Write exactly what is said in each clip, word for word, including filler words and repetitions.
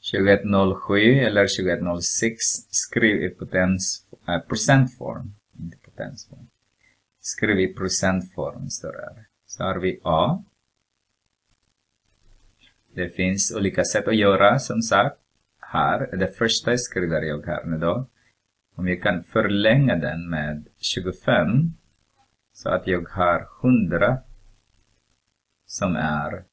tjugoett noll sju eller tjugoett noll sex, skriv i potens, äh, procentform. Inte potensform. Skriv i procentform står det. Så har vi A. Det finns olika sätt att göra, som sagt. Här, det första skriver jag här nu då. Om jag kan förlänga den med tjugofem. Så att jag har hundra. Som är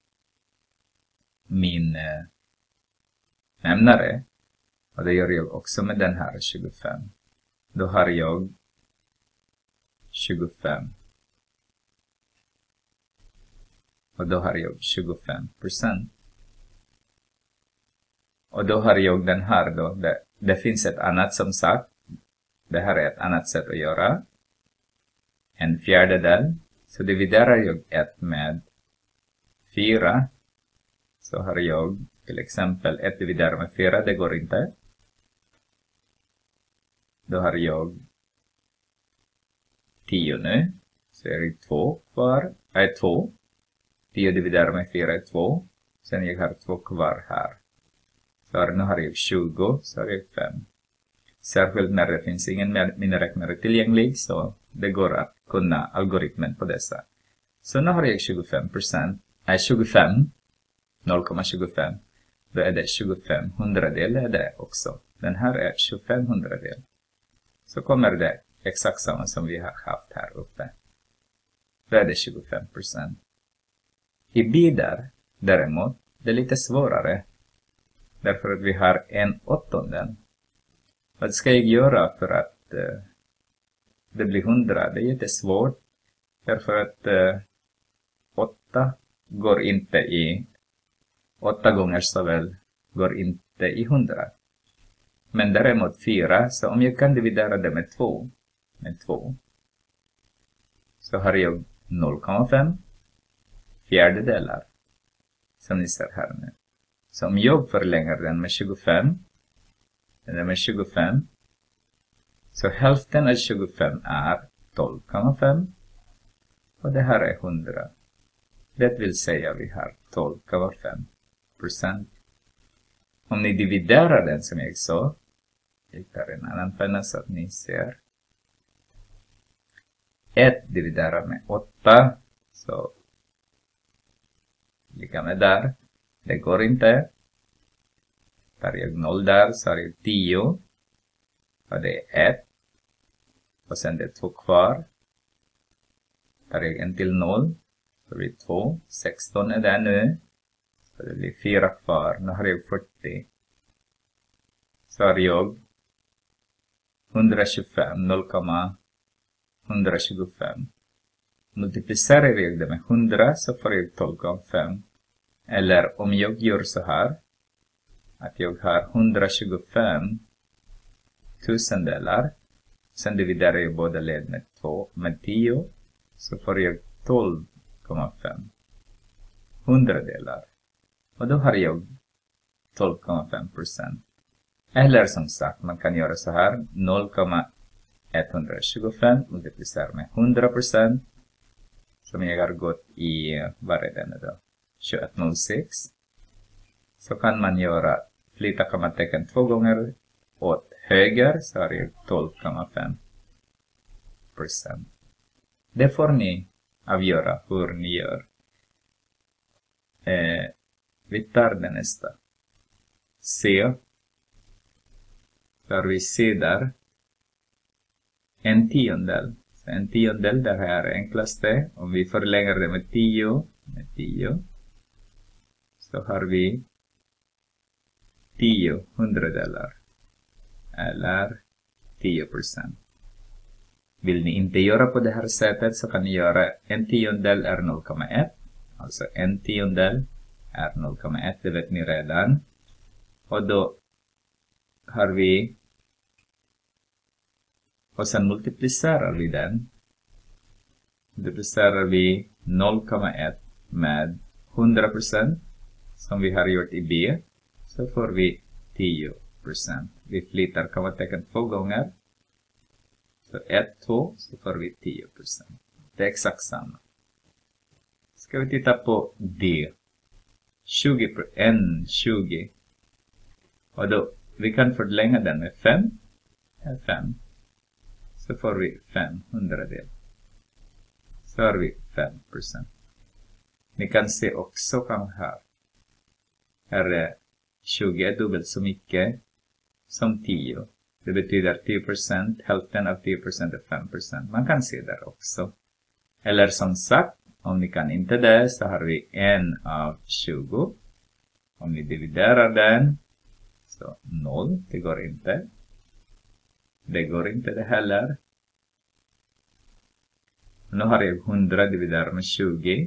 min eh, nämnare. Och det gör jag också med den här tjugofem. Då har jag tjugofem. Och då har jag tjugofem procent. Och då har jag den här då. Det, det finns ett annat som sagt. Det här är ett annat sätt att göra. En fjärdedel. Så dividerar jag ett med fyra. Så har jag till exempel ett dividerat med fyra. Det går inte. Då har jag tio nu. Så är det två kvar. Nej, två. tio dividerat med fyra är två. Sen jag har två kvar här. Så nu har jag tjugo. Så har jag fem. Särskilt när det finns ingen miniräknare tillgänglig. Så det går att kunna algoritmen på dessa. Så nu har jag tjugofem procent. Nej, tjugofem. noll komma tjugofem. Då är det tjugofem hundradel är det också. Den här är tjugofem hundradel. Så kommer det exakt samma som vi har haft här uppe. Då är det tjugofem procent. I bitar däremot, det är lite svårare. Därför att vi har en åttondel. Vad ska jag göra för att uh, det blir hundra? Det är jättesvårt. Därför att uh, åtta går inte i åtta gånger så väl går inte i hundra. Men däremot fyra, så om jag kan dividera det med två, med två, så har jag noll komma fem fjärdedelar, som ni ser här nu. Så om jag förlänger den med tjugofem, eller med tjugofem, så hälften av tjugofem är tolv komma fem, och det här är hundra. Det vill säga vi har tolv komma fem procent. Om ni dividerar den som jag sa, jag tar en annan penna så att ni ser. ett dividerar med åtta, så lika med där. Det går inte. Tar jag noll där så har jag tio. Och det är ett. Och sen det är två kvar. Tar jag en till noll. Så blir det två. sexton är det nu. Så det blir fyra kvar. Nu har jag fyrtio. Så har jag etthundratjugofem. noll komma etthundratjugofem. Multiplicerar jag det med hundra så får jag tolv komma fem. Eller om jag gör så här. Att jag har etthundratjugofem tusendelar. Sen dividerar jag båda led med två. Med tio. Så får jag tolv komma fem hundradelar. Och då har jag tolv komma fem procent. Eller som sagt, man kan göra så här. noll komma etthundratjugofem multiplicerar med hundra procent. Som jag har gått i, vad är det nu då? tjugoett noll sex. Så kan man göra, flytta kommatecken två gånger åt höger, så har jag tolv komma fem procent. Det får ni avgöra hur ni gör. Eh, vi tar det nästa. C. Så har vi C där. En tiondel. Så en tiondel, det här är enklaste. Om vi förlänger det med tio. Med tio. Så har vi tio hundradelar. Eller tio procent. Vill ni inte göra på det här sättet så kan ni göra en tiondel är noll komma ett. Alltså en tiondel är noll komma ett. Det vet ni redan. Och då har vi. Och sen multiplicerar vi den. Multiplicerar vi noll komma ett med hundra procent. Som vi har gjort i B. Så får vi tio procent. Vi flyttar kommatecken två gånger. Så ett, två, så får vi tio procent. Det är exakt samma. Ska vi titta på D. tjugo, en, tjugo. Och då, vi kan förlänga den med fem. Här fem. Så får vi fem hundradel. Så har vi fem procent. Ni kan se också kan här. Här är tjugo är dubbelt så mycket som tio. Det betyder tio procent. Hälften av tio procent är fem procent. Man kan se där också. Eller som sagt, om ni kan inte det så har vi en av tjugo. Om ni dividerar den så noll. Det går inte. Det går inte det heller. Nu har jag hundra dividerat med tjugo.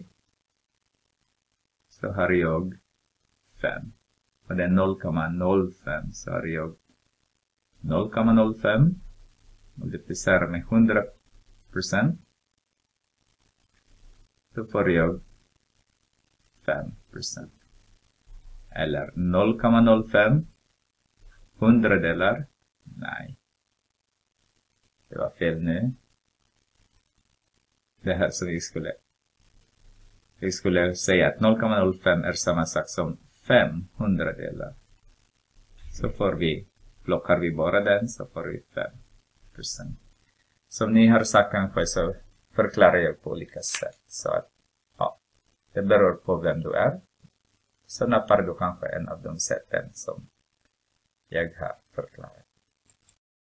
Så har jag fem. Och det är noll komma noll fem. Så har jag noll komma noll fem. Multiplicerar med hundra procent. Då får jag fem procent. Eller noll komma noll fem. Hundradelar. Nej. Det var fel nu. Det här som vi skulle. Vi skulle säga att noll komma noll fem är samma sak som fem hundradelar. Så får vi, plockar vi bara den så får vi fem procent. Som ni har sagt kanske så förklarar jag på olika sätt. Så att, ja, det beror på vem du är. Så nappar du kanske en av de sätten som jag har förklarat.